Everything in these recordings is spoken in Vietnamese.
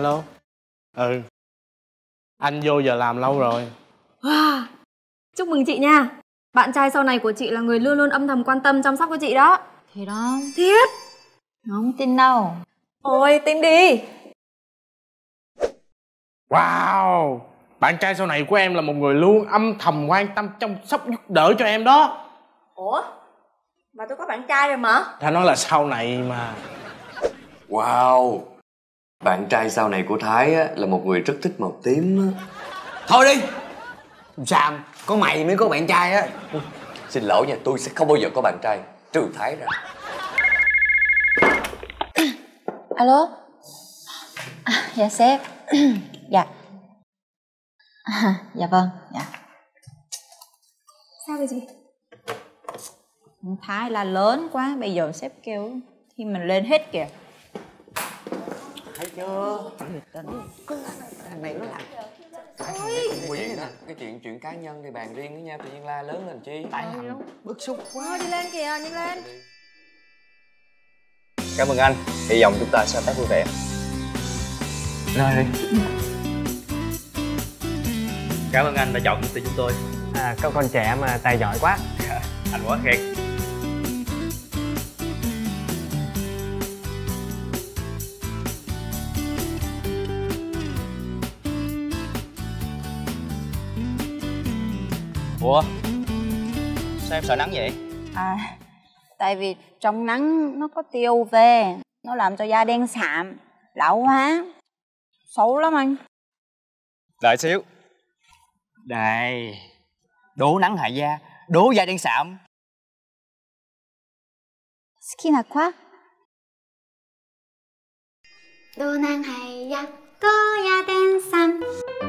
Alo. Ừ. Anh vô giờ làm lâu rồi. Wow. Chúc mừng chị nha. Bạn trai sau này của chị là người luôn luôn âm thầm quan tâm chăm sóc cho chị đó. Thì đó. Thiết. Không tin đâu. Ôi tin đi. Wow. Bạn trai sau này của em là một người luôn âm thầm quan tâm chăm sóc giúp đỡ cho em đó. Ủa? Mà tôi có bạn trai rồi mà. Ta nói là sau này mà. Wow. Bạn trai sau này của Thái á, là một người rất thích màu tím á. Thôi đi Sam, có mày mới có bạn trai á. Xin lỗi nha, tôi sẽ không bao giờ có bạn trai trừ Thái ra. Alo. Dạ sếp. Dạ. Dạ vâng. Dạ. Sao vậy chị? Thái là lớn quá, bây giờ sếp kêu thì mình lên hết kìa. Thấy chưa? Thằng này nó làm Cái chuyện cá nhân thì bàn riêng với nhau, tự nhiên la lớn làm chi? tại thằng bức xúc quá. Thôi đi lên kìa, đi lên. Cảm ơn anh, hy vọng chúng ta sẽ hợp tác vui vẻ. Nói đi. Cảm ơn anh đã chọn công ty chúng tôi. Có con trẻ mà tài giỏi quá. Anh quá khen. Ủa? Sao em sợ nắng vậy? Tại vì trong nắng nó có tia UV, nó làm cho da đen sạm, lão hóa, xấu lắm anh. Đợi xíu. Đây. Đố nắng hại da, đố da đen sạm. Skin aqua. đô nang hay da có da đen xăm.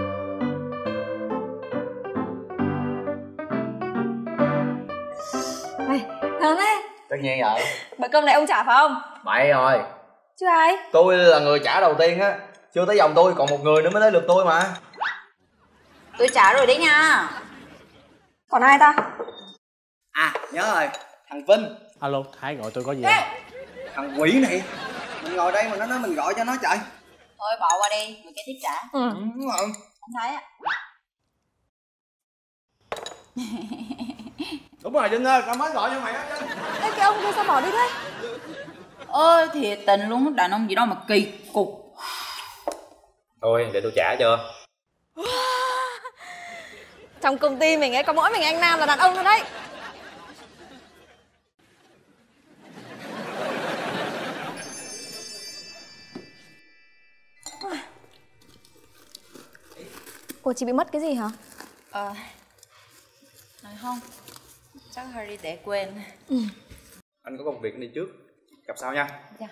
Này, Thơm ấy. Tất nhiên vậy. Bữa cơm này ông trả phải không? Bậy rồi. Chứ ai? Tôi là người trả đầu tiên á. Chưa tới vòng tôi, còn một người nữa mới tới lượt tôi mà. Tôi trả rồi đấy nha. Còn ai ta? Nhớ rồi. Thằng Vinh. Alo, Thái gọi tôi có gì Ê! không? Thằng quỷ này. Mình ngồi đây mà nó nói mình gọi cho nó trời. Thôi bỏ qua đi, người kia tiếp trả. Đúng rồi. Anh thấy á. Đúng rồi Vinh ơi, tao mới gọi cho mày á Vinh. Ê, cái ông kia sao bỏ đi thế? Ôi thiệt tình luôn, đàn ông gì đâu mà kỳ cục. Thôi, để tôi trả cho. Trong công ty mình ấy có mỗi mình anh Nam là đàn ông thôi đấy. Ủa chị bị mất cái gì hả? Nói không, chắc hơi đi để quên. Anh có công việc đi trước. Gặp sau nha. Dạ.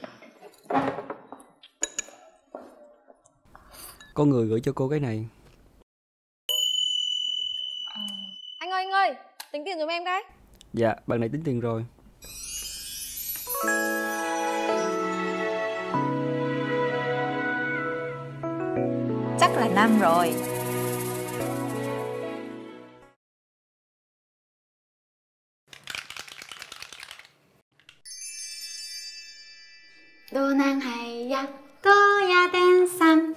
Có người gửi cho cô cái này. Anh ơi, tính tiền giùm em cái. Dạ, bạn này tính tiền rồi. Chắc là Nam rồi. đô nang hay da có da đen xăm.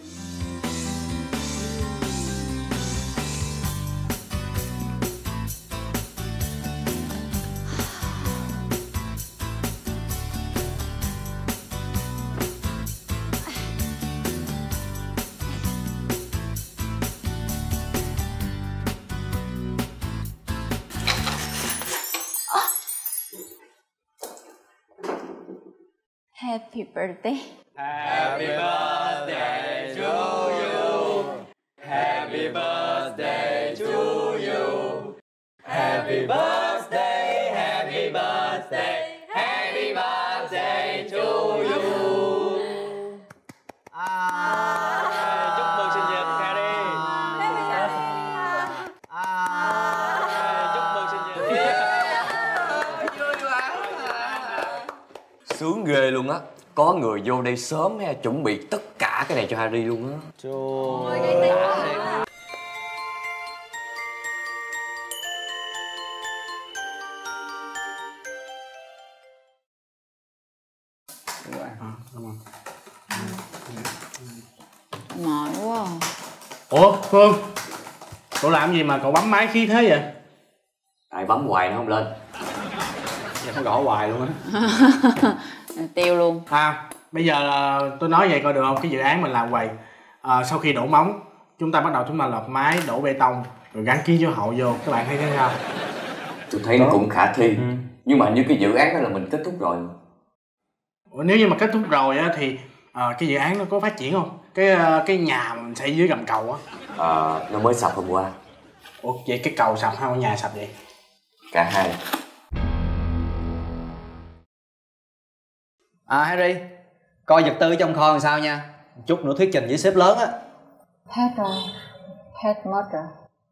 Happy birthday. Happy birthday to you. Happy birthday to you. Happy birthday, happy birthday, happy birthday to you. Chúc mừng sinh nhật Harry. Chúc mừng sinh nhật. Sướng ghê luôn á. Có người vô đây sớm ha, chuẩn bị tất cả cái này cho Harry luôn á. Mỏi quá. Ủa Phương, cậu làm gì mà cậu bấm máy khí thế vậy? Tại bấm hoài nó không lên. Giờ nó gõ hoài luôn á. Tiêu luôn. Bây giờ là tôi nói vậy coi được không? Cái dự án mình làm vậy, sau khi đổ móng, chúng ta lợp mái, đổ bê tông, rồi gắn ký số hậu vô. Các bạn thấy thế nào? Tôi thấy nó cũng khả thi. Nhưng mà như cái dự án đó là mình kết thúc rồi. Ủa, nếu như mà kết thúc rồi á thì cái dự án nó có phát triển không? Cái nhà mà mình xây dưới gầm cầu á. Nó mới sập hôm qua. Ủa vậy cái cầu sập hay nhà sập vậy? Cả hai. Harry, coi vật tư trong kho làm sao nha. Chút nữa thuyết trình với sếp lớn á. Hết rồi. Hết mất rồi.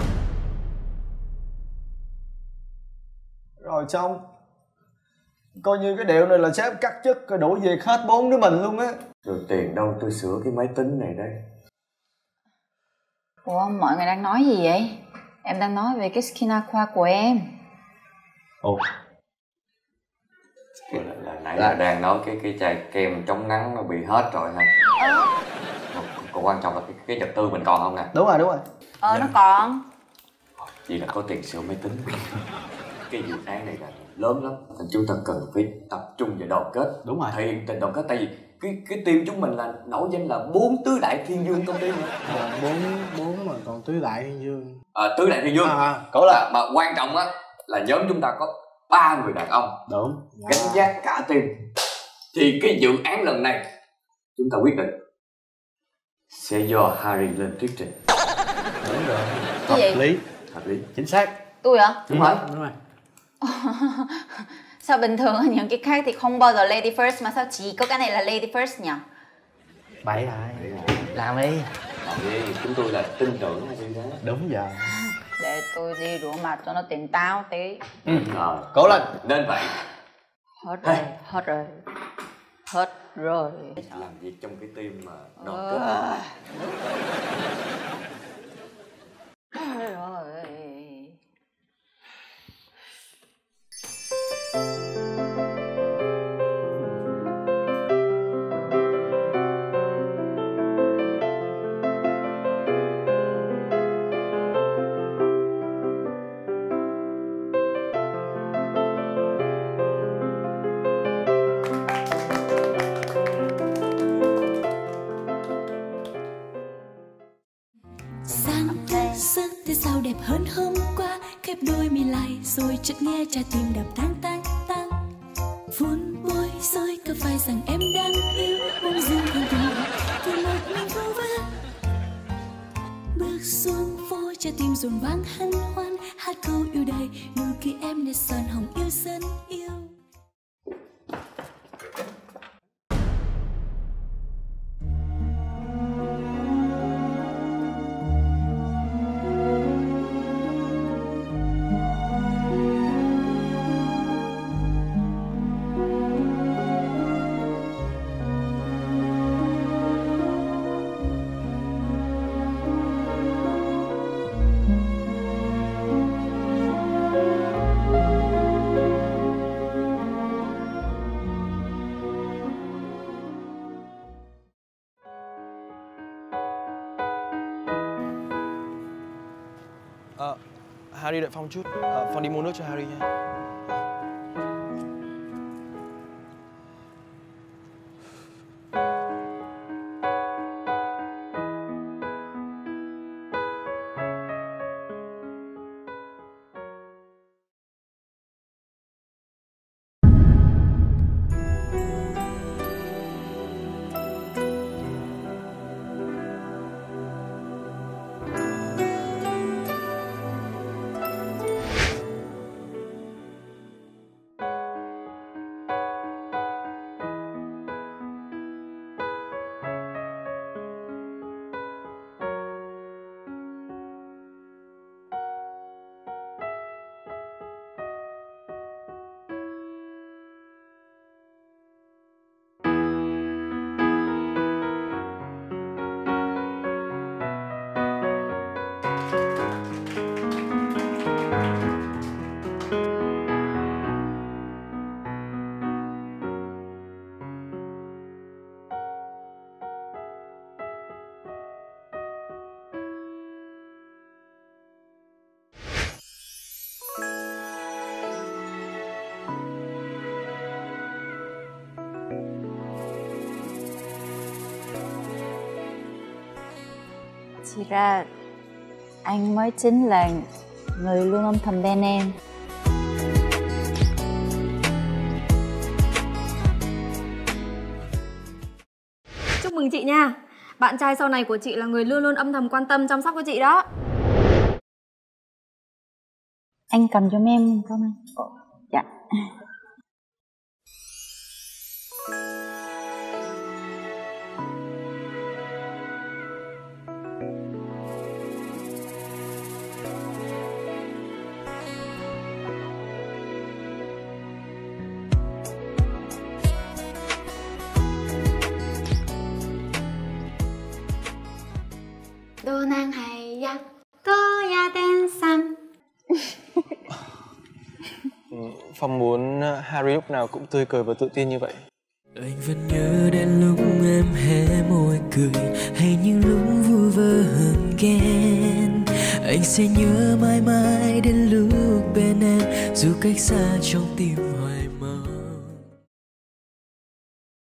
Rồi xong. Coi như cái điệu này là sếp cắt chức rồi đuổi việc hết 4 đứa mình luôn á. Rồi tiền đâu tôi sửa cái máy tính này đây. Ủa, mọi người đang nói gì vậy? Em đang nói về cái skin aqua của em. Ồ. Nãy là đang nói cái chai kem chống nắng nó bị hết rồi ha. Còn quan trọng là cái vật tư mình còn không nè. Đúng rồi. Nó còn. Vậy là có tiền sửa máy tính. Cái dự án này là lớn lắm nên chúng ta cần phải tập trung và đoàn kết. Đúng rồi. Thể hiện tình đoàn kết, tại vì cái team chúng mình là nổi danh là 4 tứ đại thiên dương công ty mà. Bốn mà còn tứ đại thiên dương. Tứ đại thiên dương. Có là mà quan trọng á là nhóm chúng ta có 3 người đàn ông. Đúng. Gánh vác cả team. Thì cái dự án lần này chúng ta quyết định sẽ do Harry lên thuyết trình. Đúng rồi. Hợp lý. Chính xác. Tôi hả? Đúng rồi. Sao bình thường ở những cái khác thì không bao giờ lady first mà sao chỉ có cái này là lady first nhỉ? Bậy rồi. Làm đi. Chúng tôi là tin tưởng hay gì đó. Đúng giờ. Để tôi đi rửa mặt cho nó tỉnh táo tí. Cố lên. Nên vậy. Hết rồi. Làm việc trong cái team mà đoàn kết. Rồi. Giấc thế sao đẹp hơn hôm qua, khép đôi mi lại rồi chợt nghe trái tim đập tang tang tang. Vun bôi rơi cả vai rằng em đang yêu, bỗng dưng không thể thì một mình vô vơ. Bước xuống phố trái tim dồn vang hân hoan, hát câu yêu đời nụ cười em để son hồng yêu dân yêu. Harry đợi Phong chút, Phong đi mua nước cho Harry nha. Thì ra anh mới chính là người luôn âm thầm bên em. Chúc mừng chị nha. Bạn trai sau này của chị là người luôn luôn âm thầm quan tâm chăm sóc cho chị đó. Anh cầm cho em không anh? Dạ. 또 난 하얗고야 된 삶. Phong muốn Harry lúc nào cũng tươi cười và tự tin như vậy. Anh vẫn nhớ đến lúc em hé môi cười, hay những lúc vui vơ hờn ghen. Anh sẽ nhớ mãi mãi đến lúc bên em, dù cách xa trong tim